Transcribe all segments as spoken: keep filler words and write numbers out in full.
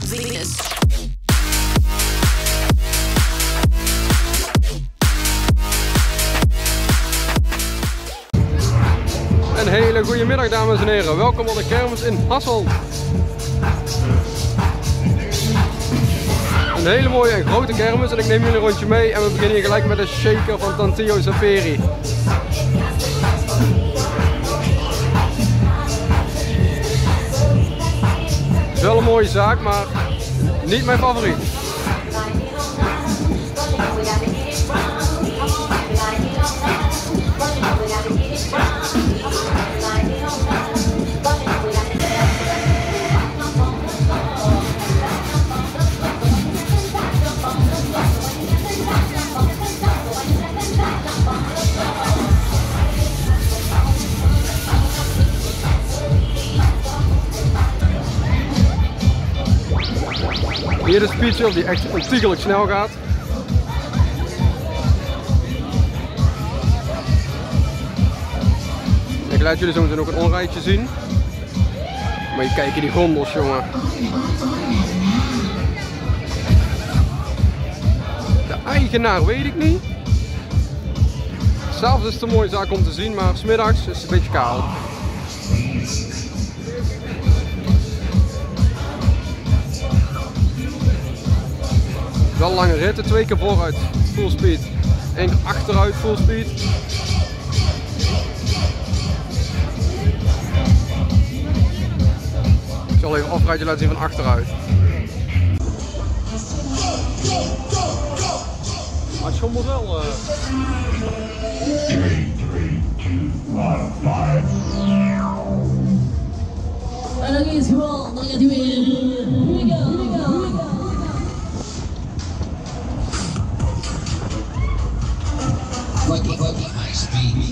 Venus. Een hele goede middag, dames en heren. Welkom op de kermis in Hasselt. Een hele mooie en grote kermis en ik neem jullie een rondje mee en we beginnen hier gelijk met de shaker van Tantio Safari. Het is wel een mooie zaak, maar niet mijn favoriet. Hier de speedshop die echt ontiegelijk snel gaat. Ik laat jullie zo meteen ook een onrijtje zien. Maar je kijkt die gondels, jongen. De eigenaar weet ik niet. S'avonds is het een mooie zaak om te zien, maar 's middags is het een beetje kaal. Wel lange ritten, twee keer vooruit full speed, één keer achteruit full speed. Ik zal even een afrijtje laten zien van achteruit. Maar het schommelt wel. Uh... En dan is gewoon, dan gaat hij weer. Here we go, here we go. Lucky, lucky, high speed.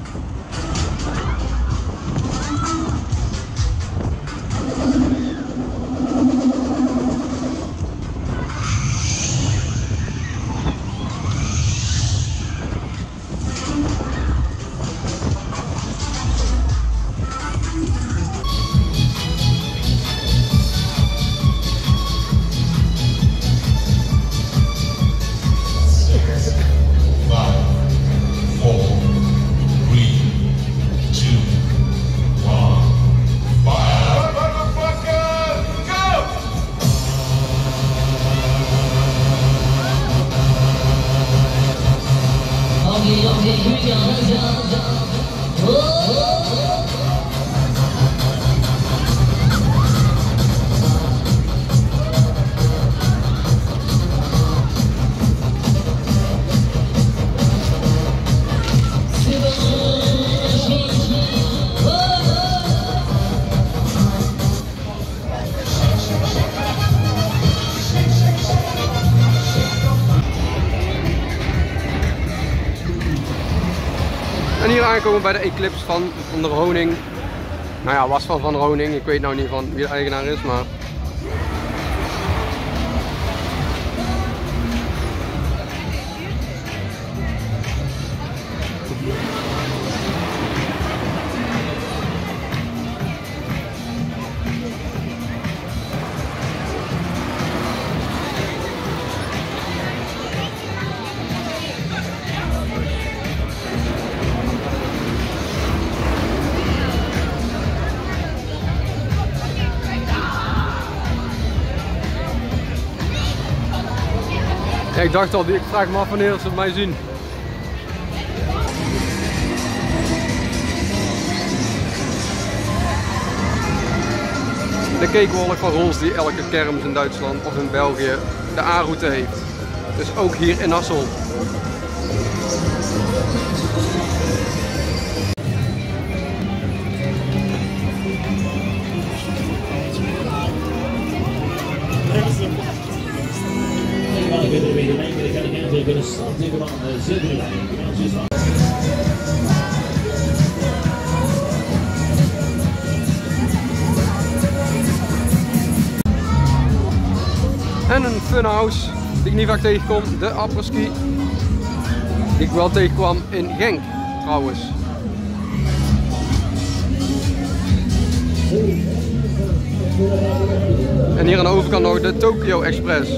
En hier aankomen bij de Eclipse van Van der Honing. Nou ja, was van Van der Honing. Ik weet nou niet van wie de eigenaar is, maar... Ja, ik dacht al, ik vraag me af wanneer ze mij zien. De cakewalk van Rolls die elke kermis in Duitsland of in België de A-route heeft. Dus ook hier in Hasselt. En een funhouse die ik niet vaak tegenkom, de apres-ski, die ik wel tegenkwam in Genk trouwens. En hier aan de overkant nog de Tokyo Express.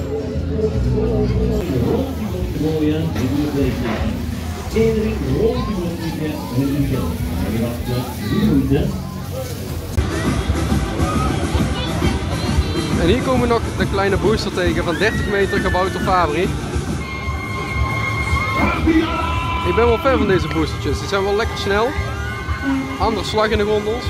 En hier komen we nog de kleine booster tegen van dertig meter gebouwd door Fabri. Ik ben wel fan van deze boostertjes, die zijn wel lekker snel. Andere slag in de gondels.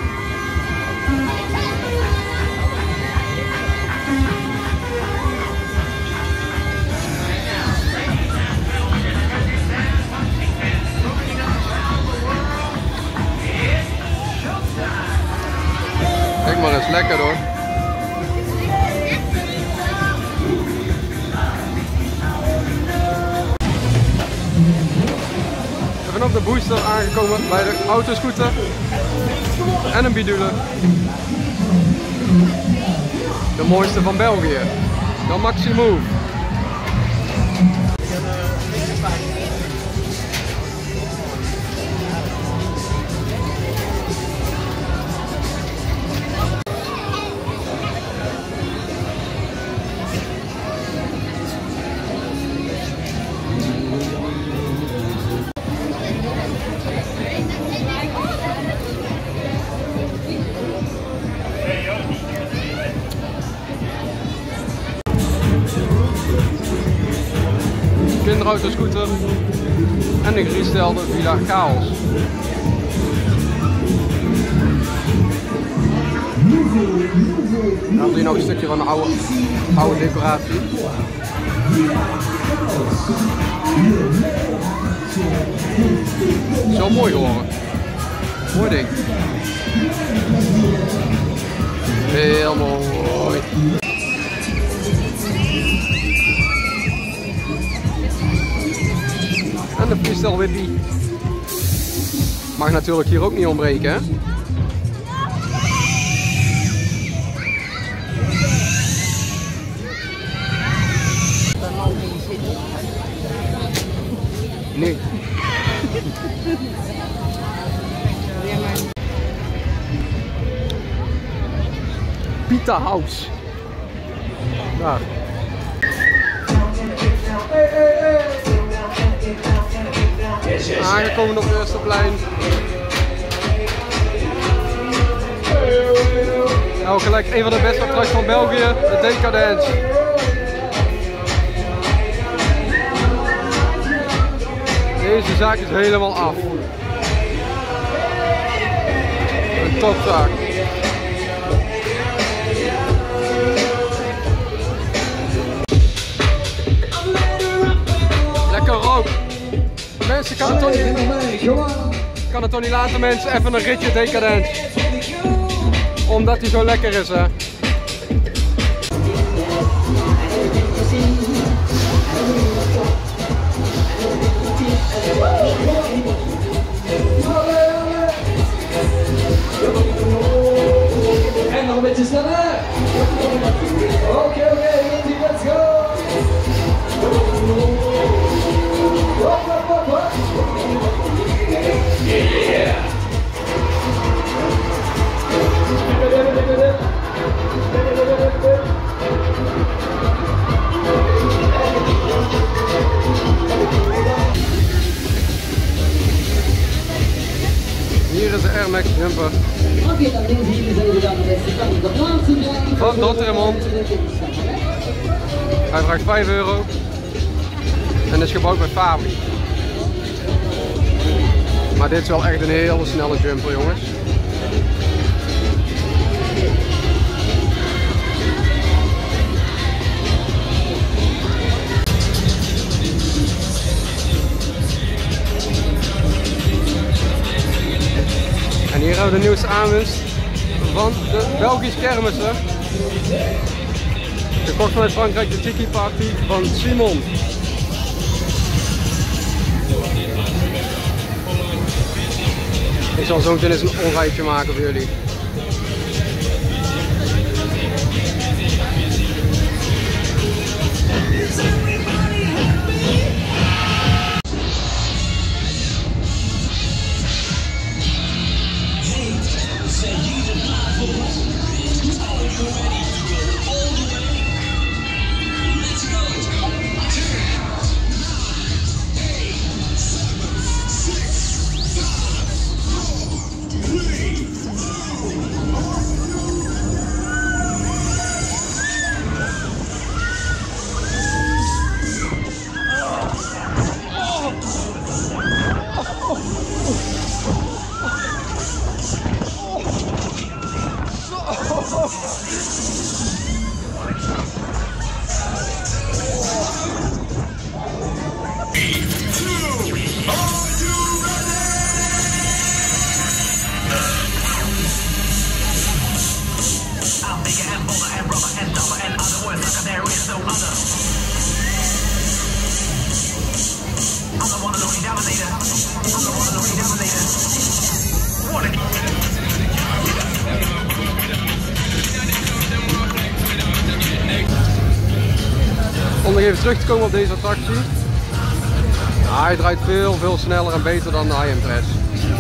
Kijk maar eens, lekker hoor. We zijn op de booster aangekomen bij de autoscooter en een bidule. De mooiste van België, de Maximove. Kinderautoscooter en de gerestelde Villa Chaos. Dan heb je nog een stukje van de oude, oude decoratie. Zo mooi geworden. Mooi ding. Heel mooi. En de freestyle Whippy. Mag natuurlijk hier ook niet ontbreken, hè? Nee. Pita House. Daar. Aangekomen op het eerste plein. Nou, gelijk een van de beste attracties van België, de Decadence. Deze zaak is helemaal af. Een topzaak. Lekker rook. Mensen, kan het toch niet, kan het toch niet laten mensen even een ritje Decadence. Omdat hij zo lekker is, hè. En nog een beetje sneller. Oké, oké, let's go. Hop, hop, hop, hop. Yeah. Hier is de Air Max Jumper van Dortmund. Hij vraagt vijf euro en is gebouwd bij Fabri. Maar dit is wel echt een hele snelle jumper, jongens. En hier hebben we de nieuwste aanwinst van de Belgische kermissen. Gekocht vanuit Frankrijk, de Tiki Party van Simon. Ik zal zo meteen eens een onrijtje maken voor jullie. Zijn jullie er klaar voor? Are you ready? Om nog even terug te komen op deze attractie. Ja, hij draait veel, veel sneller en beter dan de I M Press.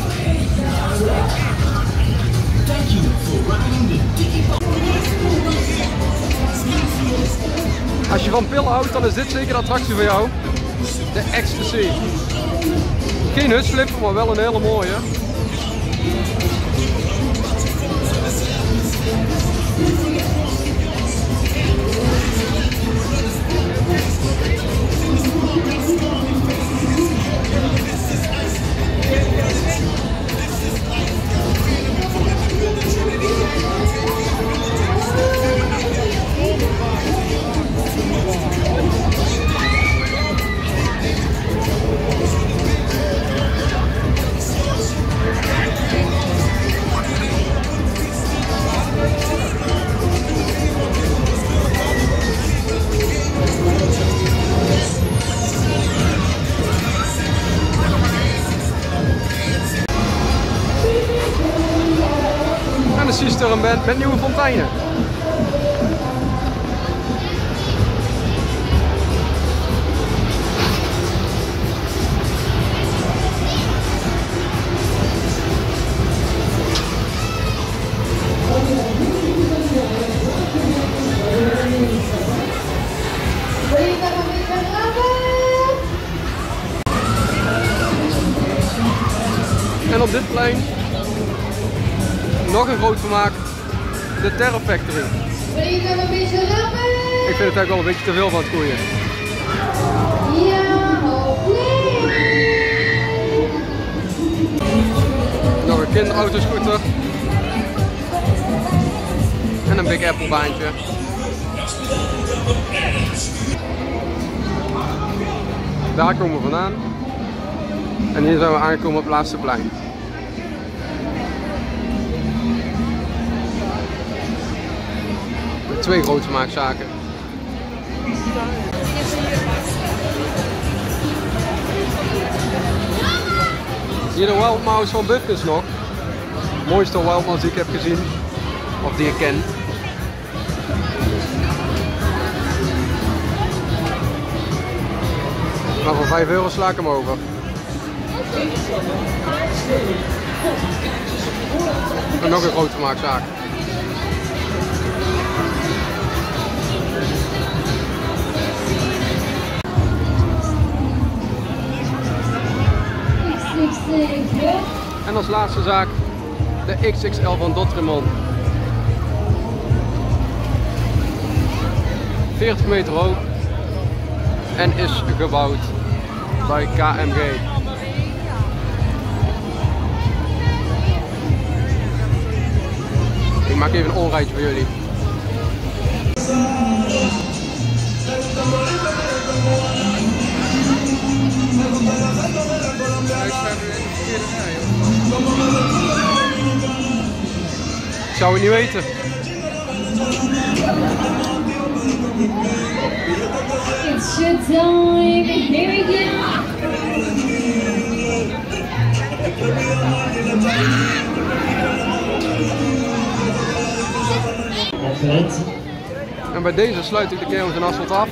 Als je van pillen houdt, dan is dit zeker de attractie voor jou. De Ecstasy. Geen hutsflipper, maar wel een hele mooie. En de Seastorm Band met nieuwe fonteinen. En op dit plein nog een groot vermaak, de Terror Factory. Ik vind het eigenlijk wel een beetje te veel van het koeien. Nog een kinderautoscooter. En een Big Apple baantje. Daar komen we vandaan. En hier zijn we aangekomen op het laatste plein. Met twee grote maakzaken. Hier de Wild Mouse van Buffins nog. De mooiste Wild Mouse die ik heb gezien. Of die ik ken. Maar voor vijf euro sla ik hem over. En nog een grote vermaakzaak. En als laatste zaak de X X L van Dotremont. veertig meter hoog en is gebouwd bij K M G. Ik maak even een onrijtje voor jullie. Ik zou het niet weten. It's your time, here we go. En bij deze sluit ik de Kermis en Asphalt af.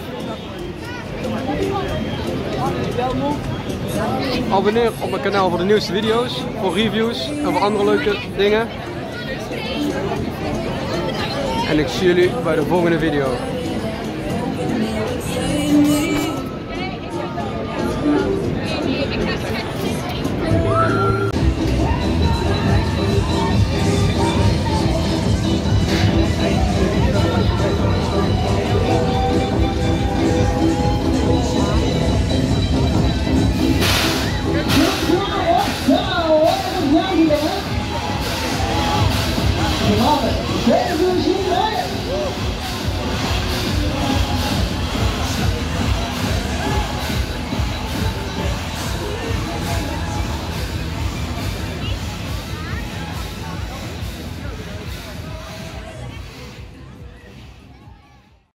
Abonneer op mijn kanaal voor de nieuwste video's, voor reviews en voor andere leuke dingen. En ik zie jullie bij de volgende video.